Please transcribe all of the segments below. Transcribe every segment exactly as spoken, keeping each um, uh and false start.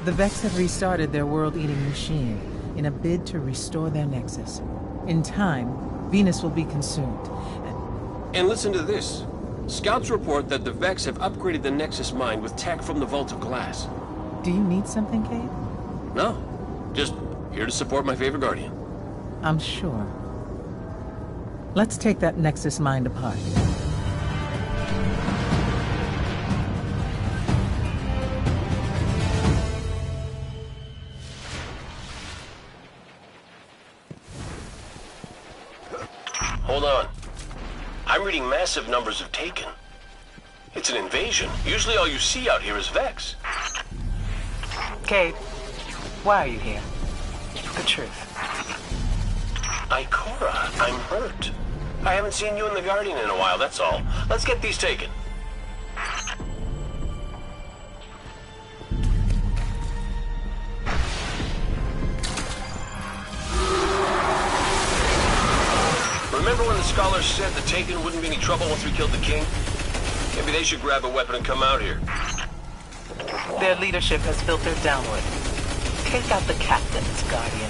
The Vex have restarted their world-eating machine in a bid to restore their Nexus. In time, Venus will be consumed. And listen to this. Scouts report that the Vex have upgraded the Nexus mine with tech from the Vault of Glass. Do you need something, Cade? No. Just here to support my favorite Guardian. I'm sure. Let's take that Nexus mine apart. Hold on. I'm reading massive numbers of Taken. It's an invasion. Usually all you see out here is Vex. Cade, why are you here? The truth. Ikora, I'm hurt. I haven't seen you and the Guardian in a while, that's all. Let's get these taken. Remember when the scholars said the Taken wouldn't be any trouble once we killed the king? Maybe they should grab a weapon and come out here. Their leadership has filtered downward. Take out the captains, Guardian.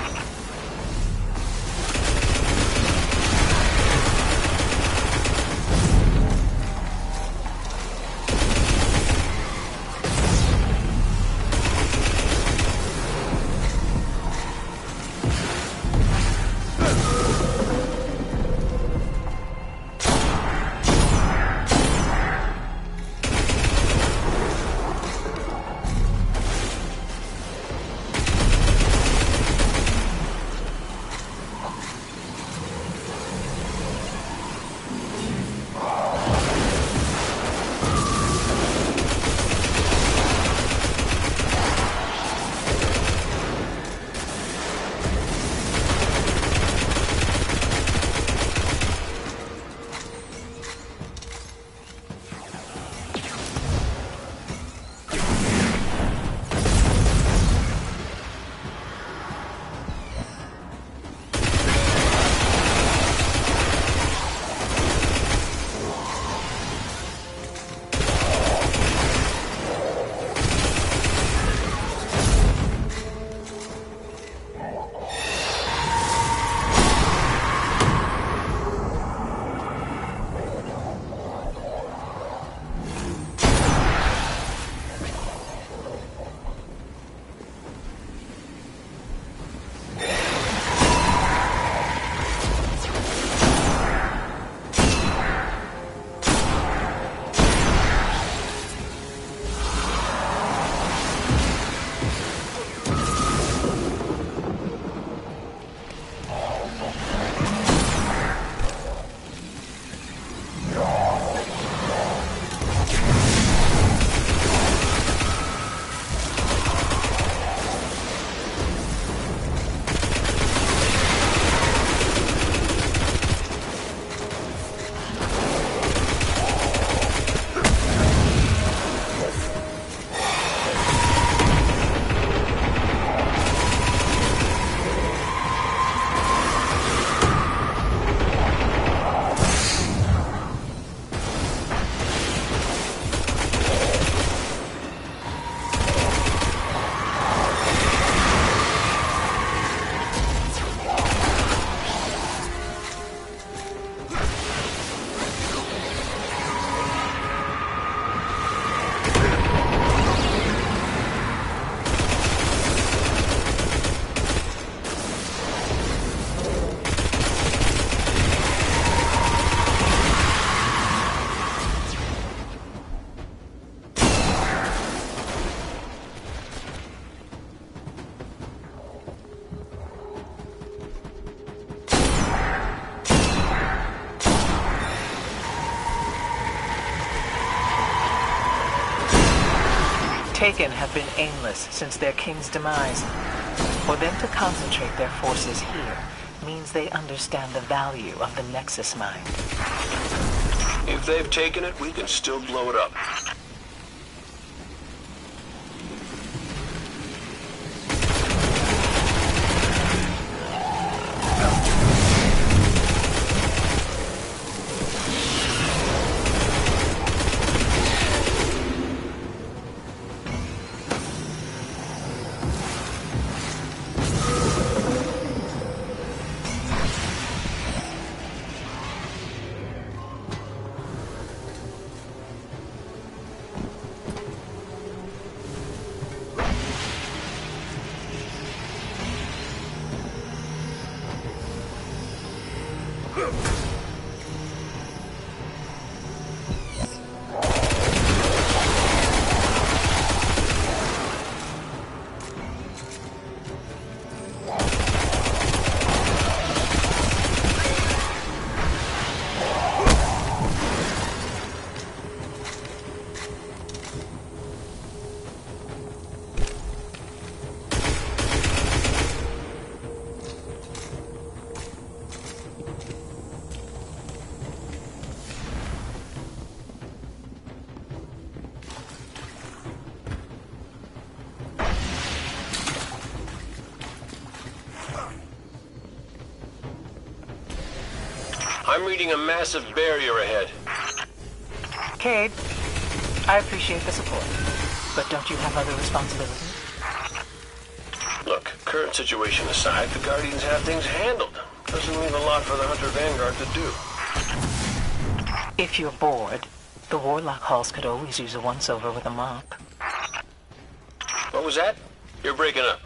Taken have been aimless since their king's demise. For them to concentrate their forces here means they understand the value of the Nexus mine. If they've taken it, we can still blow it up. I'm reading a massive barrier ahead. Cade, I appreciate the support, but don't you have other responsibilities? Look, current situation aside, the Guardians have things handled. Doesn't leave a lot for the Hunter Vanguard to do. If you're bored, the Warlock halls could always use a once-over with a mop. What was that? You're breaking up.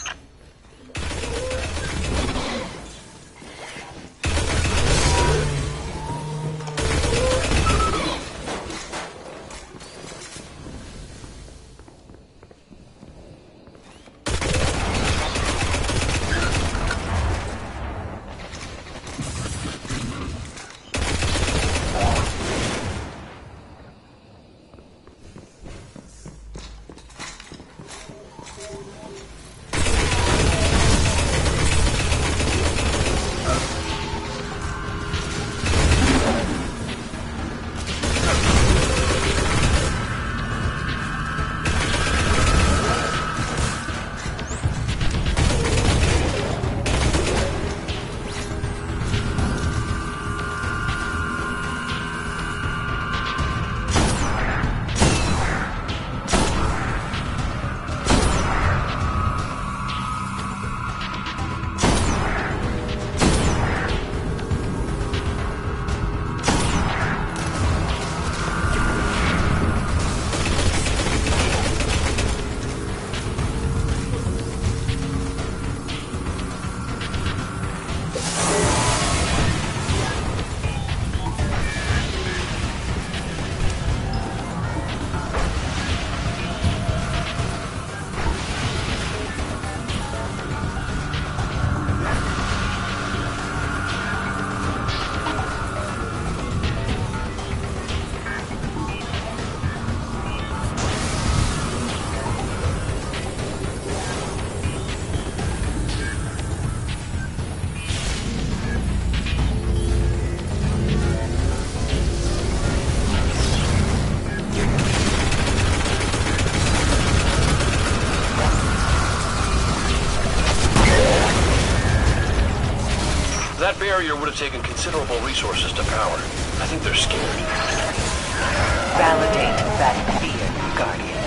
That barrier would have taken considerable resources to power. I think they're scared. Validate that fear, Guardian.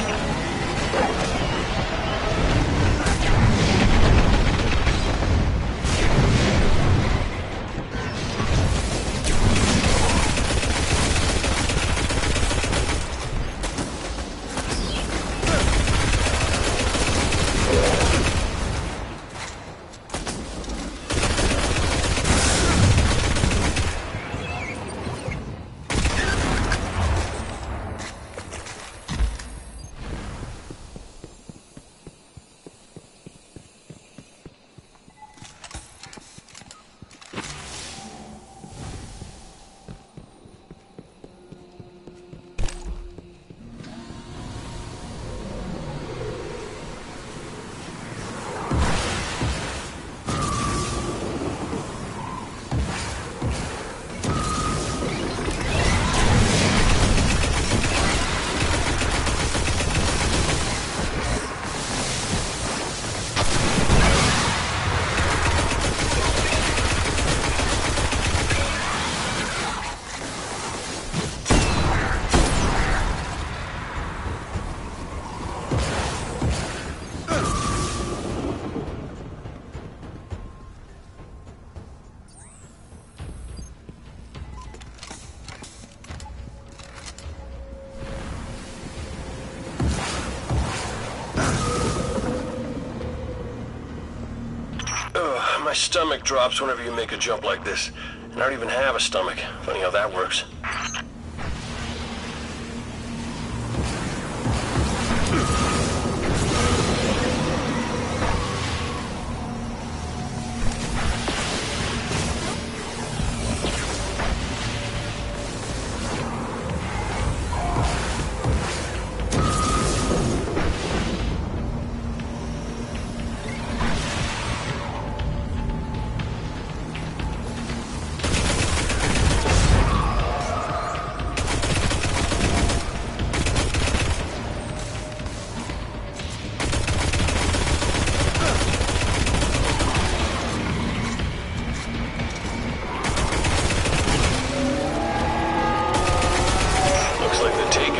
My stomach drops whenever you make a jump like this. And I don't even have a stomach. Funny how that works.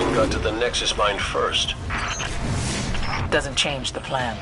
Guardian got to the Nexus mine first. Doesn't change the plan.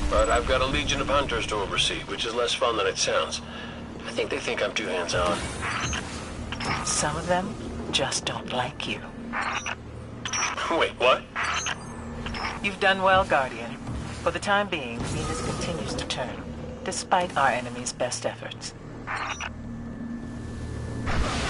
But I've got a legion of hunters to oversee, which is less fun than it sounds. I think they think I'm too hands-on. Some of them just don't like you. Wait, what? You've done well, Guardian. For the time being, Venus continues to turn, despite our enemy's best efforts.